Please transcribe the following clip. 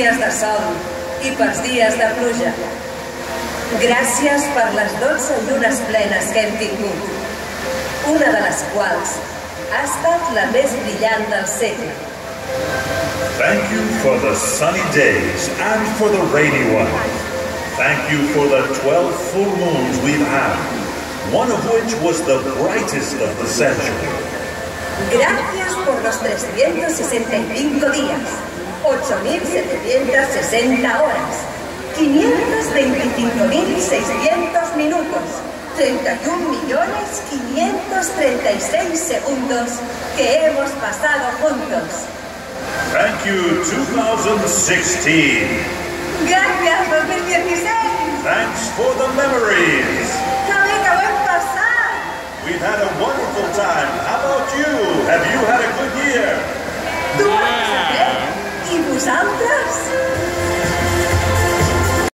dies de sol i pels dies de pluja. Gràcies per les 12 llunes plenes que hem tingut, una de les quals ha estat la més brillant del segle. Thank you for the sunny days and for the rainy ones. Thank you for the 12 full moons we've had, one of which was the brightest of the century. Gracias por los 365 días, 8.760 horas, 525.600 minutos, 31.536 segundos que hemos pasado juntos. Thank you, 2016. Gracias, 2016. Thanks for the memories. ¡Sabe que buen pasar! We've had a wonderful time. How about you? Have you had a good year? Tu ho has passat bé? I vosaltres?